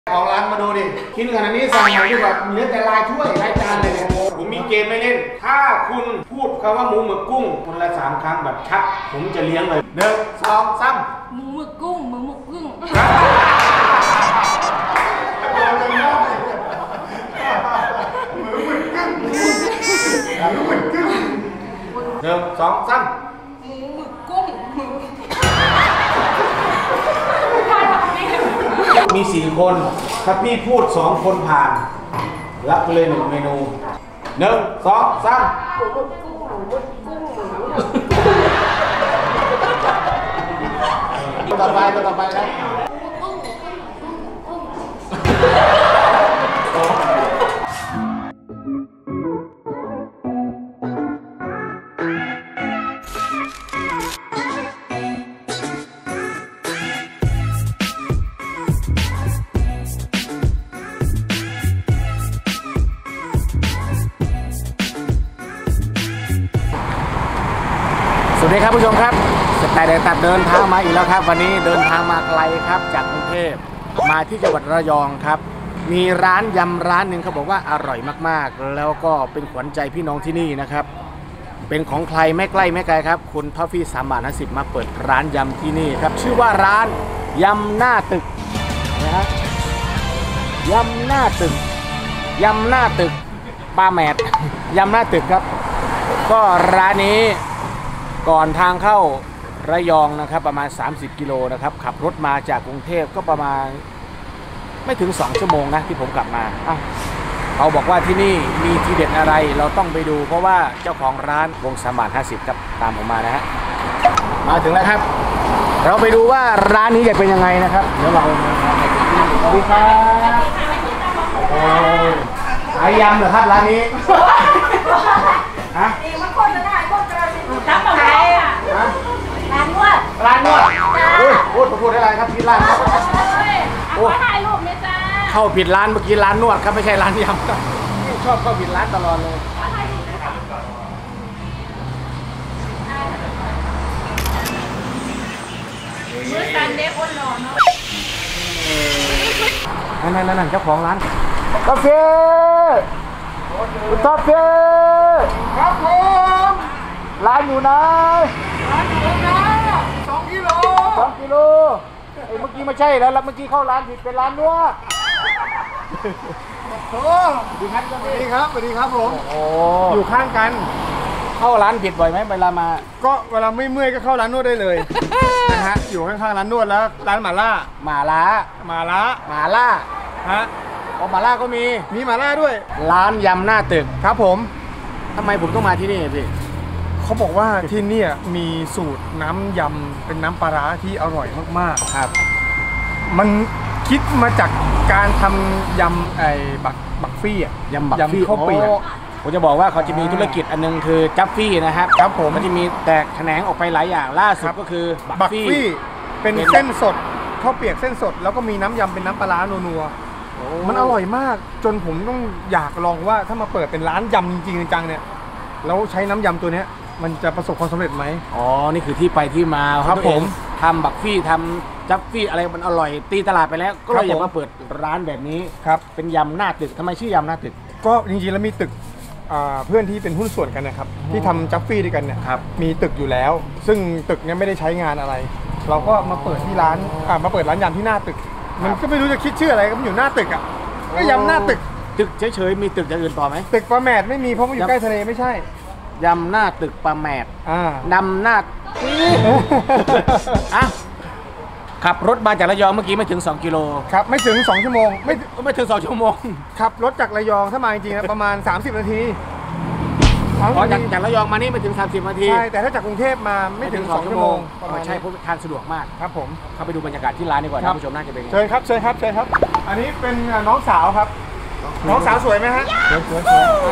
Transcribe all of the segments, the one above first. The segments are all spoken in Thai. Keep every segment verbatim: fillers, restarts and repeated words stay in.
ของร้านมาดูดิกินขนาดนี้สั่งหน่อยดีกว่าเหลือแต่ลายถ้วยรายจานเลยเนี่ยผมมีเกมไม่เล่นถ้าคุณพูดคำว่าหมูหมึกกุ้งคนละสามครั้งแบบชัดผมจะเลี้ยงเลยหนึ่งสองสามหมูหมึกกุ้งหมูหมึกกุ้งหนึ่งสองสามหมูหมึกกุ้งหมูมีสี่คนถ้าพี่พูดสองคนผ่านรับไปเลยหนึ่งเมนูหนึ่งสองสามหมูหมึกกุ้งหมูหมึกกุ้งหมูต่อไปต่อไปครับสวัสดีครับผู้ชมครับสไตล์เดินตัดเดินทางมาอีกแล้วครับวันนี้เดินทางมาไกลครับจากกรุงเทพมาที่จังหวัดระยองครับมีร้านยำร้านหนึ่งเขาบอกว่าอร่อยมากๆแล้วก็เป็นขวัญใจพี่น้องที่นี่นะครับเป็นของใครไม่ใกล้ไม่ไกลครับคุณทอฟฟี่สามบาทห้าสิบมาเปิดร้านยำที่นี่ครับชื่อว่าร้านยำหน้าตึกนะฮะยำหน้าตึกยำหน้าตึกปลาแมดยำหน้าตึกครับก็ร้านนี้ก่อนทางเข้าระยองนะครับประมาณสามสิบกิโลนะครับขับรถมาจากกรุงเทพก็ประมาณไม่ถึงสองชั่วโมงนะที่ผมกลับมาเขาบอกว่าที่นี่มีทีเด็ดอะไรเราต้องไปดูเพราะว่าเจ้าของร้านวงสามบาทห้าสิบครับตามผมมานะฮะมาถึงแล้วครับเราไปดูว่าร้านนี้จะเป็นยังไงนะครับเดี๋ยวเราสวัสดีครับขายยำเหรอครับร้านนี้ฮะร้านอะไรอ่ะร้านนวดร้านนวดโอ้ยพูดพูดอะไรครับผิดร้านครับโอ้ถ่ายรูปเนี่ยจ้าเข้าผิดร้านเมื่อกี้ร้านนวดครับไม่ใช่ร้านยำครับชอบเข้าผิดร้านตลอดเลยมือสั่นเด็กคนหล่อเนาะนั่นนั่นนั่นเจ้าของร้านกาแฟกาแฟครับผมร้านอยู่ไหนร้านอยู่นะสองกิโลสองกิโลไอ้เมื่อกี้ไม่ใช่แล้วเมื่อกี้เข้าร้านผิดเป็นร้านนวดโอ้สวัสดีครับสวัสดีครับสวัสดีครับผมโอ้อยู่ข้างกันเข้าร้านผิดบ่อยไหมเวลามาก็เวลาไม่เมื่อยก็เข้าร้านนวดได้เลยนะฮะอยู่ข้างๆร้านนวดแล้วร้านหม่าล่าหม่าล่าหม่าล่าหม่าล่าฮะอ๋อหม่าล่าก็มีมีหม่าล่าด้วยร้านยำหน้าตึกครับผมทำไมผมต้องมาที่นี่พี่เขาบอกว่าที่นี่มีสูตรน้ำยำเป็นน้ำปลาร้าที่อร่อยมากๆครับมันคิดมาจากการทำยำไอ้บักบักฟี่อ่ะยำบักฟี่ข้าวเปียกผมจะบอกว่าเขาจะมีธุรกิจอันนึงคือจัฟฟี่นะครับครับผมมันจะมีแตกแขนงออกไปหลายอย่างล่าสุดก็คือบักฟี่เป็นเส้นสดข้าวเปียกเส้นสดแล้วก็มีน้ำยำเป็นน้ำปลาร้านัวๆมันอร่อยมากจนผมต้องอยากลองว่าถ้ามาเปิดเป็นร้านยำจริงๆจังๆเนี่ยแล้วใช้น้ำยำตัวเนี้ยมันจะประสบความสำเร็จไหมอ๋อนี่คือที่ไปที่มาครับผมทำบักฟี่ทำจัฟฟี่อะไรมันอร่อยตีตลาดไปแล้วก็เลยอยากมาเปิดร้านแบบนี้ครับเป็นยำหน้าตึกทำไมชื่อยำหน้าตึกก็จริงๆแล้วมีตึกเพื่อนที่เป็นหุ้นส่วนกันนะครับที่ทำจัฟฟี่ด้วยกันเนี่ยมีตึกอยู่แล้วซึ่งตึกเนี้ยไม่ได้ใช้งานอะไรเราก็มาเปิดที่ร้านมาเปิดร้านยำที่หน้าตึกมันก็ไม่รู้จะคิดชื่ออะไรก็มันอยู่หน้าตึกอ่ะก็ยำหน้าตึกตึกเฉยๆมีตึกอย่างอื่นต่อไหมตึกปลาแมดไม่มีเพราะมันอยู่ใกล้ทะเลไม่ใช่ยำหน้าตึกปลาแมดนำหน้าอ่ะขับรถมาจากระยองเมื่อกี้ไม่ถึงสองกิโลครับไม่ถึงสองชั่วโมงไม่ไม่ถึงสองชั่วโมงขับรถจากระยองถ้ามาจริงๆประมาณสามสิบนาทีอ๋อจากจากระยองมานี่ไม่ถึงสามสิบนาทีใช่แต่ถ้าจากกรุงเทพมาไม่ถึงสองชั่วโมงใช่เพราะทานสะดวกมากครับผมเข้าไปดูบรรยากาศที่ร้านดีกว่าท่านผู้ชมน่าจะเป็นเชิญครับเชิญครับเชิญครับอันนี้เป็นน้องสาวครับน้องสาวสวยไหมฮะสวยสวย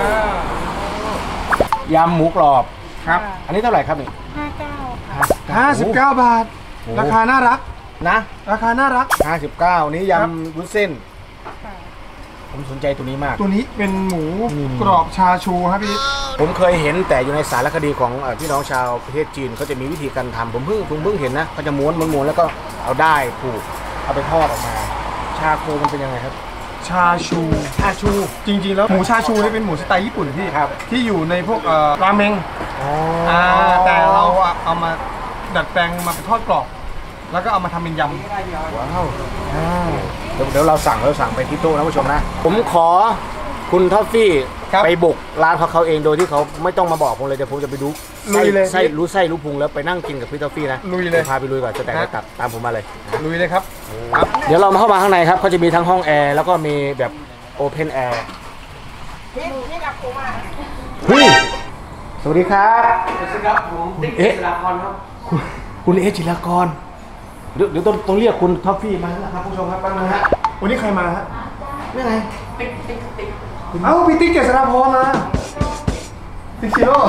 ยำหมูกรอบครับอันนี้เท่าไหร่ครับนี่ห้าเก้าห้าสิบเก้าบาทราคาน่ารักนะราคาน่ารักห้าสิบเก้านี้ยำวุ้นเส้นผมสนใจตัวนี้มากตัวนี้เป็นหมูกรอบชาชูครับพี่ผมเคยเห็นแต่อยู่ในสารคดีของพี่น้องชาวประเทศจีนเขาจะมีวิธีการทำผมเพิ่งผมเพิ่งเห็นนะเขาจะม้วนม้วนแล้วก็เอาได้ผูกเอาไปทอดออกมาใาโคมันเป็นยังไงครับชาชูชาชูจริงๆแล้วหมูชาชูนี่เป็นหมูสไตล์ญี่ปุ่นพี่ครับที่อยู่ในพวกเอ่อราเมงอ่าแต่เราเอามาดัดแปลงมาเป็นทอดกรอบแล้วก็เอามาทำเป็นยำว้าวเดี๋ยวเดี๋ยวเราสั่งเราสั่งไปที่โต๊ะนะผู้ชมนะผมขอคุณท็อฟฟี่ไปบุกร้านเขาเขาเองโดยที่เขาไม่ต้องมาบอกผมเลยเดี๋ยวผมจะไปดูลุยเลยไส้รู้ไส้รู้พุงแล้วไปนั่งกินกับพี่ท็อฟฟี่นะลุยเลยพาไปลุยก่อนจะแต่งตัดตามผมมาเลยลุยเลยครับเดี๋ยวเรามาเข้ามาข้างในครับเขาจะมีทั้งห้องแอร์แล้วก็มีแบบโอเพนแอร์เฮ้ยสวัสดีครับสวัสดีครับผมติ๊กจิรากรครับคุณเอจิรากรเดี๋ยวเดี๋ยวต้องต้องเรียกคุณท็อฟฟี่มาแล้วครับผู้ชมครับบ้างนะฮะวันนี้ใครมาฮะนี่ไงติ๊กติ๊กติ๊กเอ้าพี่ติ๊กเจษฎาพรมาติ๊กชิโร่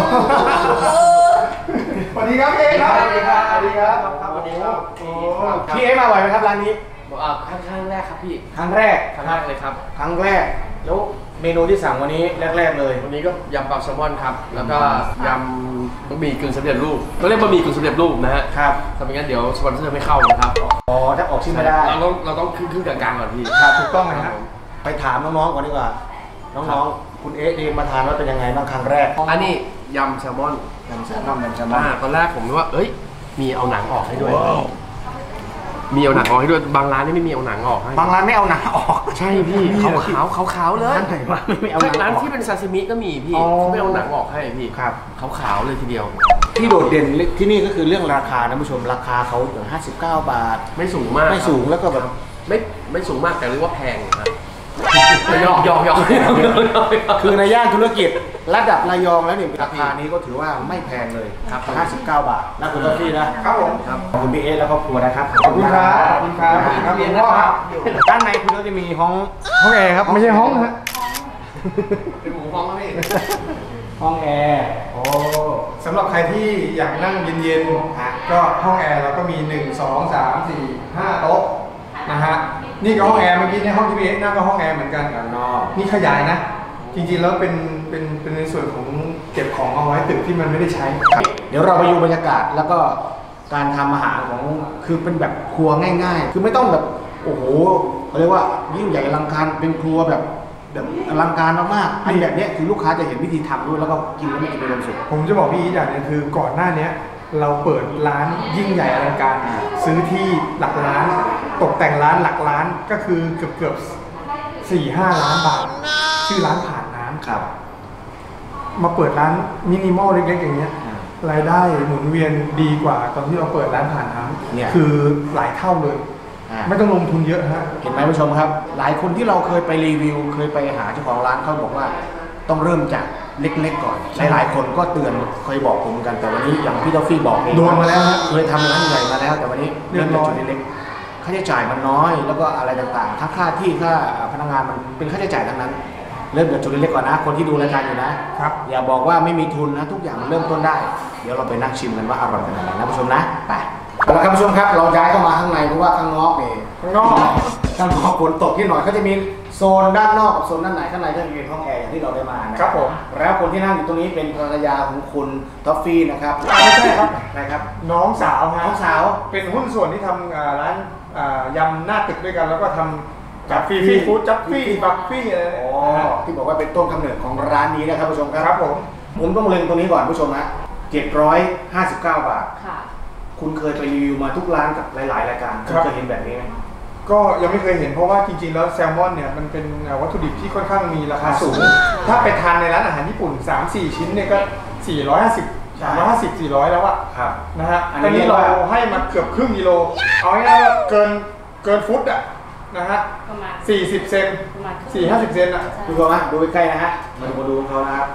สวัสดีครับเอครับสวัสดีครับสวัสดีครับสวัสดีครับพี่เอมาบ่อยไหมครับร้านนี้ครั้งแรกครับพี่ครั้งแรกครั้งแรกเลยครับครั้งแรกแล้วเมนูที่สั่งวันนี้แรกๆเลยวันนี้ก็ยำปลาแซลมอนครับแล้วก็ยำบะหมี่กึ่งสำเร็จรูปก็เรียกบะหมี่กึ่งสำเร็จรูปนะฮะครับถ้าไม่งั้นเดี๋ยวสปอนเซอร์ไม่เข้านะครับอ๋อถ้าออกชื่อไม่ได้เราต้องเราต้องขึ้นขึ้นกลางๆก่อนพี่ครับถูกต้องนะครับไปถามน้องๆก่อนดีกว่าน้องๆคุณเอ๊ะดีมาทานว่าเป็นยังไงบ้างครั้งแรกอันนี้ยำแซลมอนยำแซลมอนยำแซลมอนตอนแรกผมนึกว่าเอ้ยมีเอาหนังออกให้ด้วยมีเอาหนังออกให้ด้วยบางร้านนี่ไม่มีเอาหนังออกให้บางร้านไม่เอาหนังออกใช่พี่ขาวขาวขาวขาวเลยร้านไหนวะไม่เอาหนังร้านที่เป็นซาซิมิก็มีพี่เขาไม่เอาหนังออกให้พี่ครับขาวขาวเลยทีเดียวที่โดดเด่นที่นี่ก็คือเรื่องราคานะผู้ชมราคาเขาถึงห้าสิบเก้าบาทไม่สูงมากไม่สูงแล้วก็แบบไม่ไม่สูงมากแต่เรียกว่าแพงนะยอกยอกยอกคือในย่านธุรกิจระดับระยองแล้วเนี่ยราคานี้ก็ถือว่าไม่แพงเลยครับห้าสิบเก้าบาทนะคุณท็อฟฟี่นะครับผมครับขอบคุณพี่เอและครอบครัวนะครับขอบคุณครับขอบคุณครับครับคุณพ่อครับด้านในคุณก็จะมีห้องห้องแอร์ครับไม่ใช่ห้องฮะเป็นหมูห้องครับพี่ห้องแอร์โอ้สำหรับใครที่อยากนั่งเย็นๆก็ห้องแอร์เราก็มีหนึ่ง สอง สาม สี่ ห้าโต๊ะนะฮะนี่ก็ห้องแอร์เมื่อกี้ในห้องที่พี่เอ็กซ์นั่งก็ห้องแอร์เหมือนกันนี่ขยายนะจริงๆแล้วเป็นเป็นเป็นในส่วนของเก็บของเอาไว้ตึกที่มันไม่ได้ใช้เดี๋ยวเราไปดูบรรยากาศแล้วก็การทำอาหารของคือเป็นแบบครัวง่ายๆคือไม่ต้องแบบโอ้โหเขาเรียกว่ายิ่งใหญ่อลังการเป็นครัวแบบแบบอลังการมากๆอันแบบนี้คือลูกค้าจะเห็นวิธีทำด้วยแล้วก็กินแล้วไม่กินเป็นความสุขผมจะบอกพี่อีกอย่างนึงคือก่อนหน้านี้เราเปิดร้านยิ่งใหญ่อลังการซื้อที่หลักล้านตกแต่งร้านหลักล้านก็คือเกือบเกือบสี่ห้าล้านบาทชื่อร้านผ่านน้ำครับมาเปิดร้านมินิมอลเล็กๆอย่างเงี้ยรายได้หมุนเวียนดีกว่าตอนที่เราเปิดร้านผ่านน้ำคือหลายเท่าเลยไม่ต้องลงทุนเยอะฮะเห็นไหมผู้ชมครับหลายคนที่เราเคยไปรีวิวเคยไปหาเจ้าของร้านเขาบอกว่าต้องเริ่มจากเล็กๆก่อนหลายๆคนก็เตือนเคยบอกผมกันแต่วันนี้อย่างพี่ท็อฟฟี่บอกเองโดนมาแล้วฮะเคยทำร้านใหญ่มาแล้วแต่วันนี้เริ่มจากจุดเล็กๆค่าใช้จ่ายมันน้อยแล้วก็อะไรต่างๆทั้งค่าที่ค่าพนักงานมันเป็นค่าใช้จ่ายทั้งนั้นเริ่มจากจุดเล็กๆก่อนนะคนที่ดูรายการอยู่นะครับอย่าบอกว่าไม่มีทุนนะทุกอย่างมันเริ่มต้นได้เดี๋ยวเราไปนั่งชิมกันว่าอร่อยขนาดไหนนะผู้ชมนะไปเอาละครับผู้ชมครับเราย้ายเข้ามาข้างในเพราะว่าข้างนอกเนี่ยข้างนอกข้างนอกฝนตกที่หน่อยเขาจะมีโซนด้านนอกกับโซนด้านในข้างในก็จะมีห้องแอร์อย่างที่เราได้มานะครับผมแล้วคนที่นั่งอยู่ตรงนี้เป็นภรรยาของคุณท็อฟฟี่นะครับไม่ใช่ครับใช่ครับน้องสาวน้องสาวเป็นหุ้นส่วนที่ทำร้านยำหน้าตึกด้วยกันแล้วก็ทำจับฟรีฟีฟู้ดจับฟรีบักฟรีอะไรอ๋อที่บอกว่าเป็นต้นกำเนิดของร้านนี้นะครับผู้ชมครับครับผมผมต้องเล็งตรงนี้ก่อนผู้ชมนะเจ็ดร้อยห้าสิบเก้าบาทค่ะคุณเคยไปรีวิวมาทุกร้านกับหลายๆรายการคุณเคยเห็นแบบนี้ไหมก็ยังไม่เคยเห็นเพราะว่าจริงๆแล้วแซลมอนเนี่ยมันเป็นวัตถุดิบที่ค่อนข้างมีราคาสูงถ้าไปทานในร้านอาหารญี่ปุ่น สามสี่ ชิ้นเนี่ยก็สี่ร้อยห้าสิบ สามร้อยห้าสิบ สี่ร้อยแล้วอะครับนะฮะอันนี้เราให้มาเกือบครึ่งกิโลเอาง่ายๆว่าเกินเกินฟุตอะนะฮะประมาณสี่สิบเซนสี่ ห้าสิบเซนอะดูก่อนนะดูใกล้ๆนะฮะมาดูดูเขานะครับ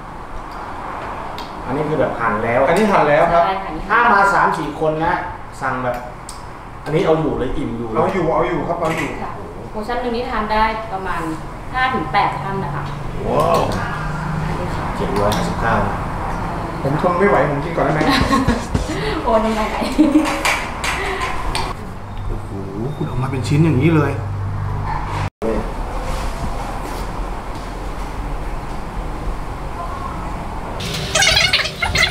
อันนี้คือแบบหั่นแล้วอันนี้หั่นแล้วครับถ้ามา สามสี่ คนนะสั่งแบบอันนี้เอาอยู่เลยอิ่มอยู่เอาอยู่เอาอยู่ครับเอาอยู่โพชั่นหนึ่งนี้ทานได้ประมาณ ห้าถึงแปด ท่านนะคะว้าวเจ็ดร้อยห้าสิบเก้าผมทนไม่ไหวผมกินก่อนได้ไหมโอ้ยยังไงโอ้โหคุณออกมาเป็นชิ้นอย่างนี้เลย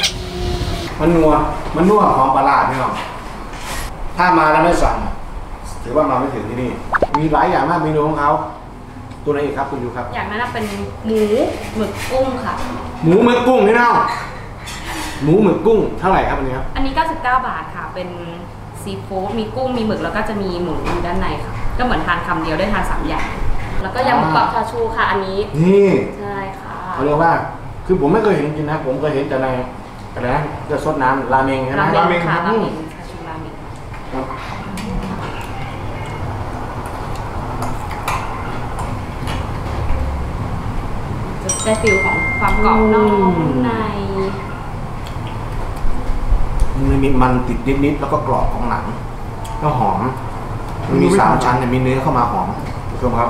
มันนัวมันนัวหอมปลาร้าพี่น้องถ้ามาแล้วไม่สั่งถือว่ามาไม่ถึงที่นี่มีหลายอย่างมากเมนูของเขาตัวไหนอีกครับคุณยูครับอย่างนั้นเป็นหมูหมึกกุ้งค่ะหมูหมึกกุ้งพี่น้องหมูหมึกกุ้งเท่าไหร่ครับอันนี้ครับอันนี้เก้าสิบเก้าบาทค่ะเป็นซีฟู้ดมีกุ้งมีหมึกแล้วก็จะมีหมูอยู่ด้านในค่ะก็เหมือนทานคำเดียวได้ทานสามอย่างแล้วก็ยำหมูกรอบชาชูค่ะอันนี้นี่ใช่ค่ะเขาเรียกว่าคือผมไม่เคยเห็นจริงนะผมเคยเห็นแต่ในอะไรนะจะซดน้ำราเมงใช่ไหมราเมงค่ะอืราม เมงชาชูราเมงครับจะได้ฟิลของความกรอบนอกนุ่มในมันมีมันติดนิดๆแล้วก็กรอบของหนังก็หอมมันมีสามชั้นเนี่ยมีเนื้อเข้ามาหอมผู้ชมครับ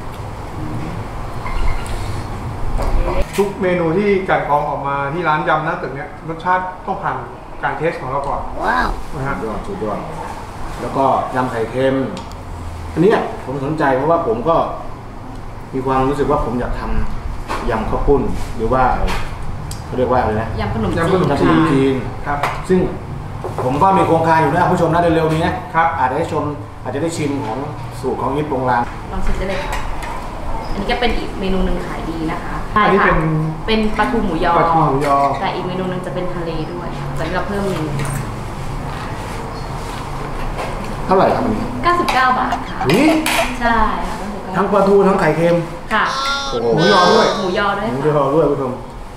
ทุกเมนูที่กลั่นกรองออกมาที่ร้านยำหน้าตึกเนี้ยรสชาติต้องผ่านการเทสของเราก่อนว้าวนะฮะสุดยอดสุดยอดแล้วก็ยำไข่เค็มอันเนี้ยผมสนใจเพราะว่าผมก็มีความรู้สึกว่าผมอยากทำยำข้าวปุ้นหรือว่าเขาเรียกว่าอะไรนะยำขนมยำขจีนนมยำขนมจีนครับซึ่งผมก็มีโครงการอยู่นะผู้ชมนะเร็วๆนี้นะครับ อาจจะได้ชมอาจจะได้ชิมของสูตรของยิปโรงแรมลองชิมได้เลยค่ะอันนี้ก็เป็นอีกเมนูหนึ่งขายดีนะคะอันนี้ใช่เป็ค่ะนเป็นปลาทูหมูยอปลาทูหมูยอแต่อีกเมนูหนึงจะเป็นทะเลด้วยแต่นี่เราเพิ่มเมนูเท่าไหร่ครับอันนี้เก้าสิบเก้าบาทค่ะนี่ใช่ค่ะเก้าสิบเก้าทั้งปลาทูทั้งไข่เค็มค่ะโอ้โหหมูยอด้วยหมูยอด้วยหมูค่ะยอด้วยผู้ชม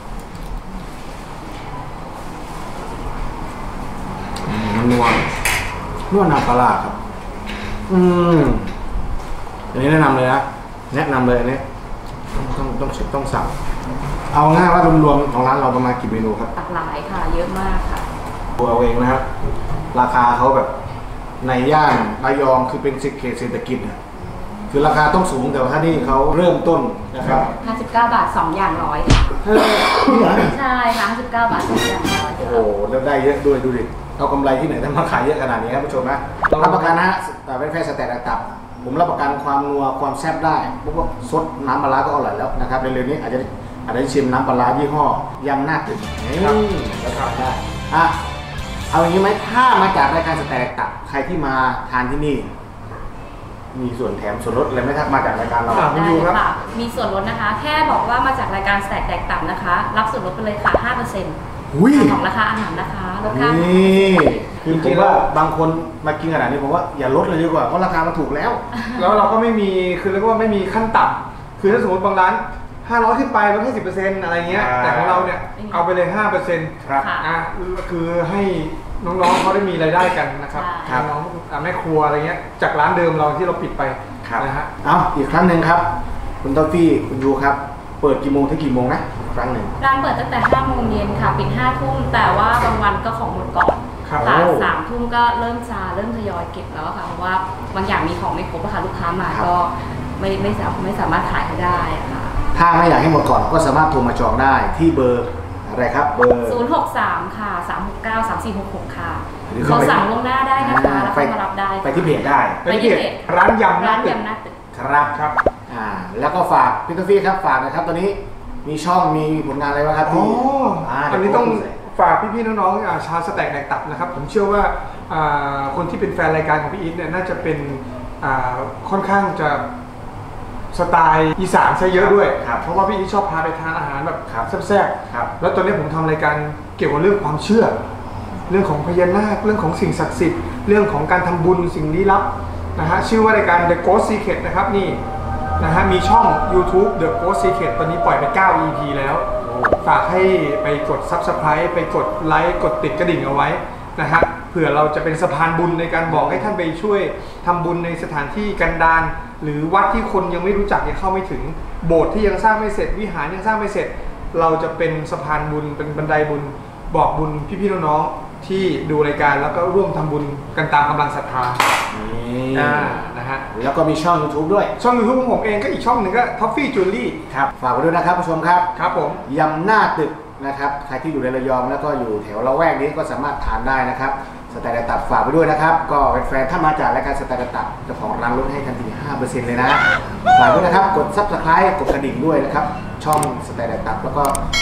อืมมันนัวนัวน้ำปลาร้าครับ อืมอันนี้แนะนำเลยนะแนะนำเลยอันนี้ต้องต้องต้องต้องสั่งเอาง่ายว่ารวมๆของร้านเราประมาณกี่เมนูครับหลากหลายค่ะ เยอะมากค่ะดูเอาเองนะครับ ราคาเขาแบบในย่านระยองคือเป็นเขตเศรษฐกิจนะคือราคาต้องสูงแต่ว่าที่นี่เขาเริ่มต้นนะครับห้าสิบเก้าบาทสองอย่างร้อยค่ะเออนี่เหรอใช่ค่ะห้าสิบเก้าบาทสองอย่างร้อยโอ้โหแล้วได้เยอะด้วยดูดิเอากำไรที่ไหนถ้ามาขายเยอะขนาดนี้ครับผู้ชมนะรับประกันนะฮะแต่เป็นแค่สแตนดาร์ดตับผมรับประกันความนัวความแซ่บได้เพราะว่าซดน้ำปลาร้าก็อร่อยแล้วนะครับเร็วๆนี้อาจจะอาจจะได้ชิมน้ำปลาร้ายี่ห้อยำหน้าตึกนี่แล้วทานได้อ่ะเอาอย่างนี้ไหมถ้ามาจากรายการสแตนดาร์ดตับใครที่มาทานที่นี่ มีส่วนแถมส่วนลดอะไรไหมครับมาจากรายการเราอ่ะ คุณยูครับได้ค่ะมีส่วนลดนะคะ แค่บอกว่ามาจากรายการแสกแตกต่ำนะคะ รับส่วนลดไปเลยค่ะห้าเปอร์เซ็นต์อุ้ยของราคาอาหารนะคะลดค่านี่คือผมว่าบางคนมากินขนาดนี้ผมว่าอย่าลดเลยดีกว่าเพราะราคามันถูกแล้วแล้วเราก็ไม่มีคือเรียกว่าไม่มีขั้นต่ำคือถ้าสมมติบางร้านห้าร้อยขึ้นไปลดแค่สิบเปอร์เซ็นต์อะไรเงี้ยอ่าแต่ของเราเนี่ยเอาไปเลยห้าเปอร์เซ็นต์ครับค่ะอ่ะคือให้น้องๆเขาได้มีรายได้กันนะครับใช่น้องๆอ่ะแม่ครัวอะไรเงี้ยจากร้านเดิมเราที่เราปิดไปนะฮะเอาอีกครั้งหนึ่งครับ คุณทอฟฟี่คุณยูครับ เปิดกี่โมงถึงกี่โมงนะอีกครั้งหนึ่งร้านเปิดตั้งแต่ห้าโมงเย็นค่ะ ปิดห้าทุ่ม แต่ว่าบางวันก็ของหมดก่อนครับค่ะโอ้สามทุ่มก็เริ่มจะเริ่มทยอยเก็บแล้วค่ะ เพราะว่าบางอย่างมีของไม่ครบอะค่ะลูกค้ามาครับก็ไม่ไม่สามไม่สามารถขายให้ได้ค่ะถ้าไม่อยากให้หมดก่อนก็สามารถโทรมาจองได้ที่เบอร์อะไรครับ เบอร์ศูนย์หกสามค่ะสามหกเก้าสามสี่หกหกค่ะหรือโทรเข้าไปสั่งล่วงหน้าได้นะคะแล้วไปก็มารับได้ไปที่เพจได้ไปที่เพจร้านยำหร้าน้าน ตึกยำหน้าตึกครับครับอ่าแล้วก็ฝากพี่ทอฟฟี่ครับฝากหนะครับตอนนี้มีช่องมีผลงานอะไรบ้างครับอ๋ที่อาอันนี้ต้องเดี๋ยวผมฝากพี่ๆน้องๆอ่าชาวสแต็กแดกตับนะครับ ผมเชื่อว่าอ่าคนที่เป็นแฟนรายการของพี่อีทเนี่ยน่าจะเป็นอ่าค่อนข้างจะสไตล์อีสานซะเยอะด้วยครับเพราะว่าพี่อีทชอบพาไปทานอาหารแบบครับแซ่บครับๆแล้วตอนนี้ผมทำรายการเกี่ยวกับเรื่องความเชื่อ เรื่องของพญานาคเรื่องของสิ่งศักดิ์สิทธิ์เรื่องของการทำบุญสิ่งลี้ลับนะฮะชื่อว่ารายการ The Ghost Secret นะครับนี่นะฮะมีช่อง YouTube The Ghost Secret ตอนนี้ปล่อยไป เก้า อี พี แล้ว ฝากให้ไปกด Subscribe ไปกดไลค์กดติดกระดิ่งเอาไว้นะฮะเผื่อเราจะเป็นสะพานบุญในการบอกให้ท่านไปช่วยทำบุญในสถานที่กันดารหรือวัดที่คนยังไม่รู้จักยังเข้าไม่ถึงโบสถ์ที่ยังสร้างไม่เสร็จวิหารยังสร้างไม่เสร็จ เราจะเป็นสะพานบุญเป็นบันไดบุญบอกบุญพี่ๆน้องๆที่ดูรายการแล้วก็ร่วมทำบุญกันตามกำลังศรัทธานี่อ่านะฮะแล้วก็มีช่อง YouTube ด้วยช่อง YouTube ของผมเองก็อีกช่องหนึ่งก็ Toffee Jewelry ครับฝากไว้ด้วยนะครับผู้ชมครับครับผมยำหน้าตึกนะครับใครที่อยู่ในระยองแล้วก็อยู่แถวละแวกนี้ก็สามารถทานได้นะครับสแตนดาร์ดตับฝากไปด้วยนะครับก็เป็นแฟนถ้ามาจากรายการสแตนดาร์ดตับเจ้าของร้านลดให้ทันที ห้าเปอร์เซ็นต์ เลยนะฝากด้วยนะครับกด Subscribe กดกระดิ่งด้วยนะครับช่องสแตนดาร์ดตับแล้วก็อ่า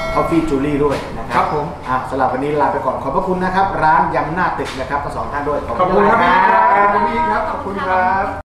Coffee Julie ด้วยนะครับครับผมอ่ะสำหรับวันนี้ลาไปก่อนขอบพระคุณนะครับร้านยำหน้าตึกนะครับทั้งสองท่านด้วยขอบคุณครับพี่ครับขอบคุณครับ